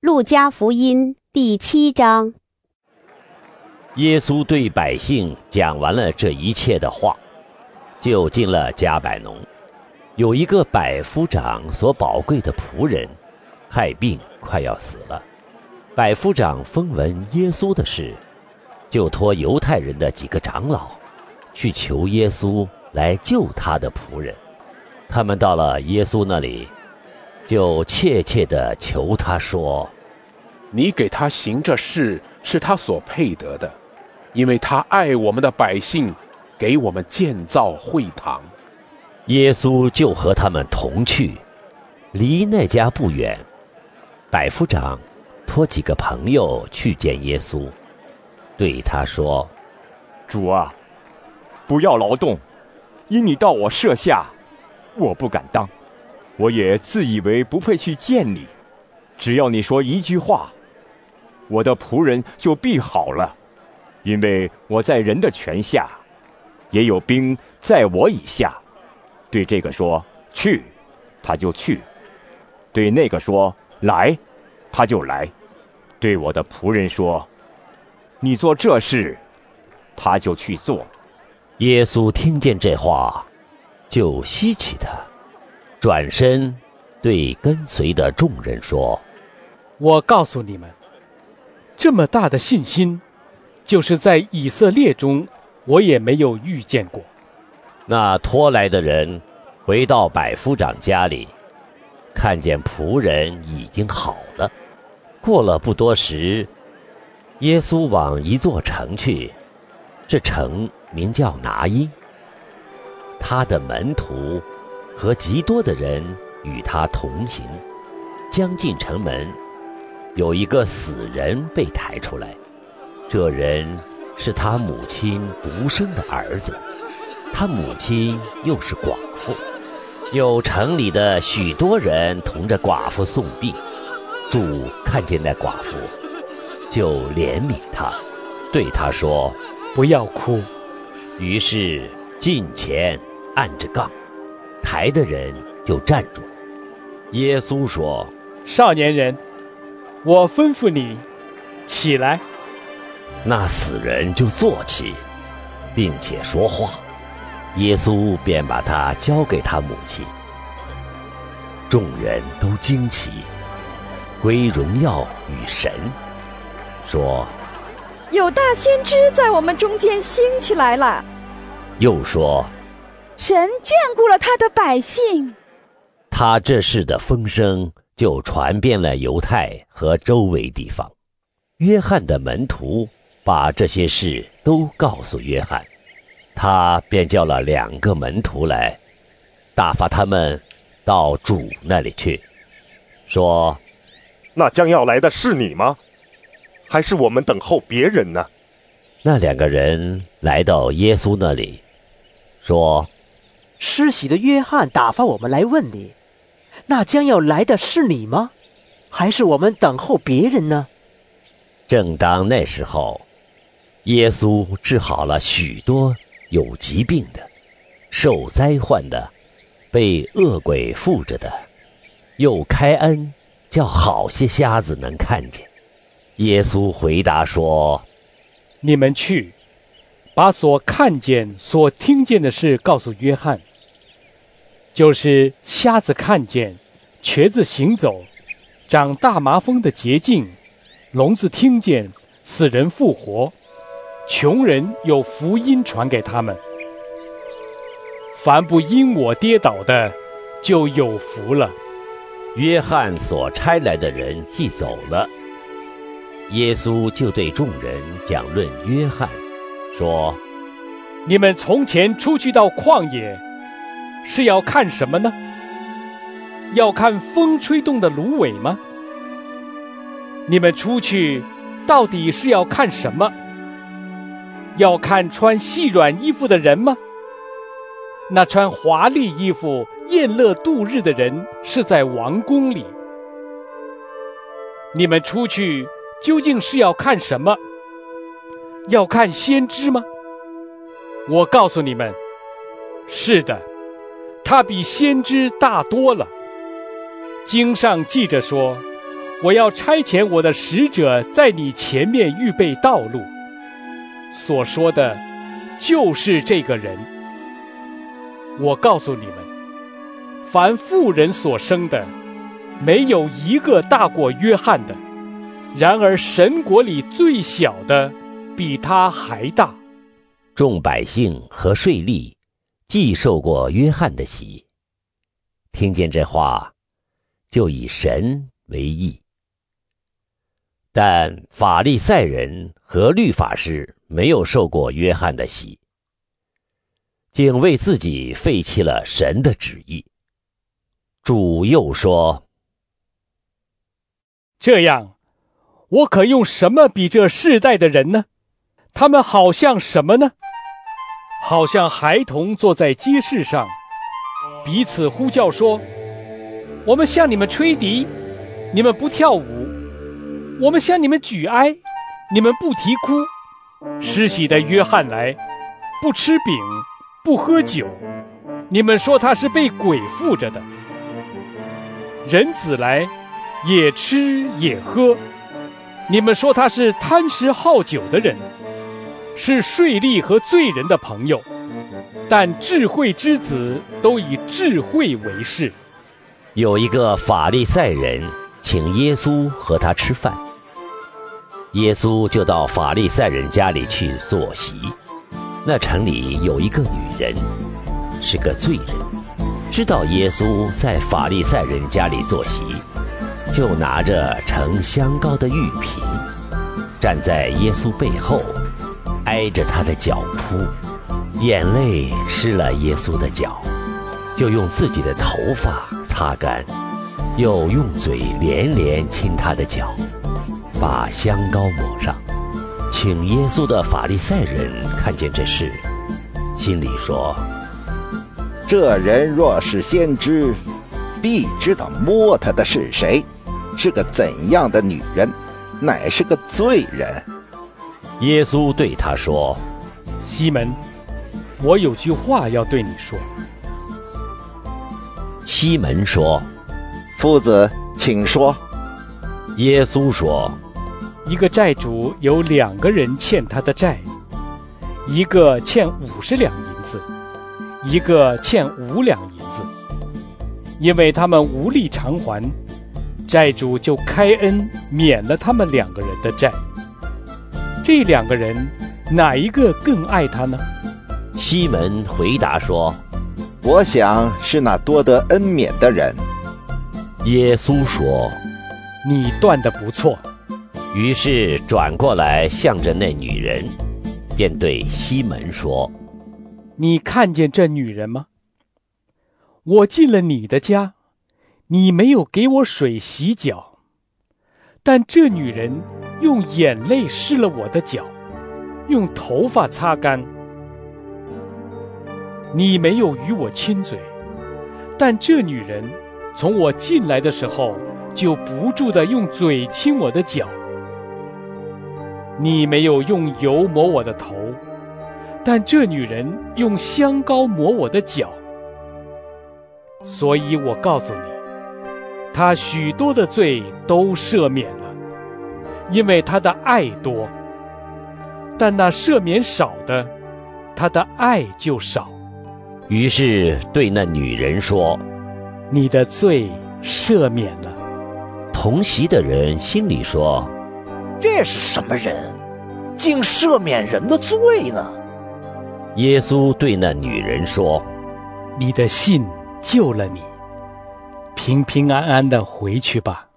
路加福音第7章。 耶稣对百姓讲完了这一切的话，就进了迦百农。有一个百夫长所宝贵的仆人，害病快要死了。百夫长风闻耶稣的事，就托犹太人的几个长老去求耶稣来救他的仆人。他们到了耶稣那里，就切切地求他说： 你给他行这事是他所配得的，因为他爱我们的百姓，给我们建造会堂。 耶稣就和他们同去，离那家不远。百夫长托几个朋友去见耶稣，对他说： 主啊，不要劳动，因你到我舍下，我不敢当，我也自以为不配去见你。只要你说一句话，我的仆人就必好了，因为我在人的权下，也有兵在我以下。对这个说去，他就去；对那个说来，他就来；对我的仆人说你做这事，他就去做。 耶稣听见这话，就希奇他，转身对跟随的众人说： 我告诉你们，这么大的信心，就是在以色列中我也没有遇见过。 那拖来的人回到百夫长家里，看见仆人已经好了。过了不多时，耶稣往一座城去，这城名叫拿因。他的门徒和极多的人与他同行。将近城门，有一个死人被抬出来，这人是他母亲独生的儿子，他母亲又是寡妇。有城里的许多人同着寡妇送殡，主看见那寡妇，就怜悯他，对他说： 不要哭。 于是近前按着杠，抬的人就站住。耶稣说： 少年人，我吩咐你起来。 那死人就坐起，并且说话。耶稣便把他交给他母亲。众人都惊奇，归荣耀与神，说： 有大先知在我们中间兴起来了。 又说： 神眷顾了他的百姓。 他这事的风声就传遍了犹太和周围地方。约翰的门徒把这些事都告诉约翰，他便叫了2个门徒来，打发他们到主那里去，说： 那将要来的是你吗？还是我们等候别人呢？ 那2个人来到耶稣那里，说： 施洗的约翰打发我们来问你，那将要来的是你吗？还是我们等候别人呢？ 正当那时候，耶稣治好了许多有疾病的、受灾患的、被恶鬼附着的，又开恩，叫好些瞎子能看见。耶稣回答说： 你们去，把所看见、所听见的事告诉约翰，就是瞎子看见，瘸子行走，长大麻风的洁净，聋子听见，死人复活，穷人有福音传给他们。凡不因我跌倒的，就有福了。 约翰所差来的人既走了，耶稣就对众人讲论约翰，说： 你们从前出去到旷野，是要看什么呢？要看风吹动的芦苇吗？你们出去到底是要看什么？要看穿细软衣服的人吗？那穿华丽衣服宴乐度日的人是在王宫里。你们出去究竟是要看什么？要看先知吗？我告诉你们，是的，他比先知大多了。经上记着说， 我要差遣我的使者在你前面预备道路。所说的就是这个人。我告诉你们，凡妇人所生的，没有一个大过约翰的，然而神国里最小的比他还大。 众百姓和税吏既受过约翰的洗，听见这话，就以神为义。但法利赛人和律法师没有受过约翰的洗，竟为自己废弃了神的旨意。主又说： 这样，我可用什么比这世代的人呢？他们好像什么呢？好像孩童坐在街市上，彼此呼叫说：我们向你们吹笛，你们不跳舞；我们向你们举哀，你们不啼哭。施洗的约翰来，不吃饼，不喝酒，你们说他是被鬼附着的。人子来，也吃也喝，你们说他是贪食好酒的人，是税吏和罪人的朋友。但智慧之子都以智慧为事。 有一个法利赛人请耶稣和他吃饭，耶稣就到法利赛人家里去坐席。那城里有一个女人，是个罪人，知道耶稣在法利赛人家里坐席，就拿着盛香膏的玉瓶，站在耶稣背后，挨着他的脚哭，眼泪湿了耶稣的脚，就用自己的头发擦干，又用嘴连连亲他的脚，把香膏抹上。请耶稣的法利赛人看见这事，心里说： 这人若是先知，必知道摸他的是谁，是个怎样的女人，乃是个罪人。 耶稣对他说： 西门，我有句话要对你说。 西门说： 夫子，请说。 耶稣说： 一个债主有2个人欠他的债，一个欠50两银子，一个欠5两银子。因为他们无力偿还，债主就开恩免了他们2个人的债。这2个人哪一个更爱他呢？ 西门回答说： 我想是那多得恩免的人。 耶稣说： 你断得不错。 于是转过来向着那女人，便对西门说： 你看见这女人吗？我进了你的家，你没有给我水洗脚，但这女人用眼泪湿了我的脚，用头发擦干。你没有与我亲嘴，但这女人从我进来的时候就不住地用嘴亲我的脚。你没有用油抹我的头，但这女人用香膏抹我的脚。所以我告诉你，她许多的罪都赦免了，因为她的爱多；但那赦免少的，她的爱就少。 于是对那女人说： 你的罪赦免了。 同席的人心里说： 这是什么人，竟赦免人的罪呢？ 耶稣对那女人说： 你的信救了你，平平安安地回去吧。